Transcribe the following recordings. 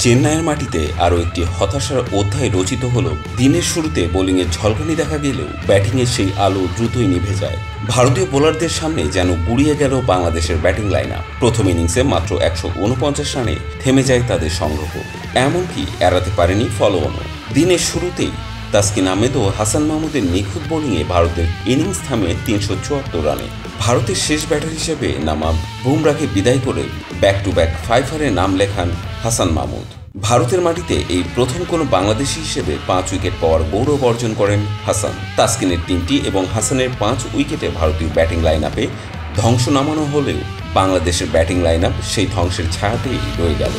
চেন্নাইয়ের মাটিতে আরও একটি হতাশার অধ্যায় রচিত হল। দিনের শুরুতে বোলিংয়ের ঝলকানি দেখা গেলেও ব্যাটিংয়ের সেই আলো দ্রুতই নিভে যায়। ভারতীয় বোলারদের সামনে যেন গুড়িয়ে গেল বাংলাদেশের ব্যাটিং লাইন আপ। প্রথম ইনিংসে মাত্র 149 রানে থেমে যায় তাদের সংগ্রহ, এমনকি এড়াতে পারেনি ফলোঅনও। দিনের শুরুতেই তাসকিন আহমেদ ও হাসান মাহমুদের নিখুঁত বোলিংয়ে ভারতের ইনিংস থামে 374 রানে। ভারতের শেষ ব্যাটার হিসেবে নামা বুমরাকে বিদায় করে ব্যাক টু ব্যাক 5-এ নাম লেখান হাসান মাহমুদ। ভারতের মাটিতে এই প্রথম কোনো বাংলাদেশি হিসেবে 5 উইকেট পাওয়ার গৌরব অর্জন করেন হাসান। তাসকিনের 3টি এবং হাসানের 5 উইকেটে ভারতীয় ব্যাটিং লাইন আপে ধ্বংস নামানো হলেও বাংলাদেশের ব্যাটিং লাইন আপ সেই ধ্বংসের ছায়াতেই রয়ে গেল।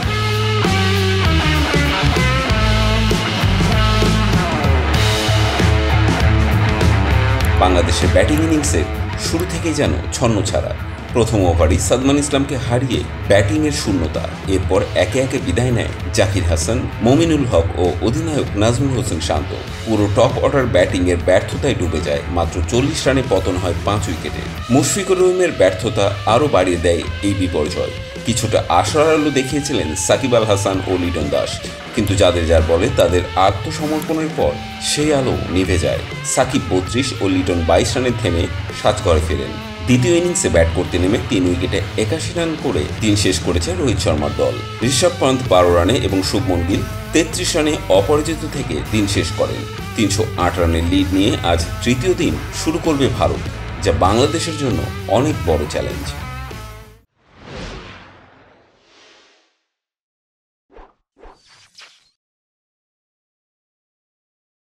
বাংলাদেশের ব্যাটিং ইনিংসের শুরু থেকেই যেন ছন্নছাড়া। প্রথম ওভারই সাদমান ইসলামকে হারিয়ে ব্যাটিংয়ের শূন্যতা। এরপর একে একে বিদায় নেয় জাকির হাসান, মমিনুল হক ও অধিনায়ক নাজমুল হোসেন শান্ত। পুরো টপ অর্ডার ব্যাটিংয়ের ব্যর্থতায় ডুবে যায়। মাত্র 40 রানে পতন হয় 5 উইকেটে। মুশফিকুর রহিমের ব্যর্থতা আরও বাড়িয়ে দেয় এই বিপর্যয়। কিছুটা আশার আলো দেখিয়েছিলেন সাকিব আল হাসান ও লিটন দাস, কিন্তু যার বলে তাদের আত্মসমর্পণের পর সেই আলো নিভে যায়। সাকিব 32 ও লিটন 22 রানে থেমে সাজঘরে ফেরেন। দ্বিতীয় ইনিংসে ব্যাট করতে নেমে 3 উইকেটে 81 রান করে দিন শেষ করেছে রোহিত শর্মার দল। ঋষভ পন্থ 12 রানে এবং শুভমন গিল 33 রানে অপরাজিত থেকে দিন শেষ করেন। 308 রানের লিড নিয়ে আজ তৃতীয় দিন শুরু করবে ভারত, যা বাংলাদেশের জন্য অনেক বড় চ্যালেঞ্জ।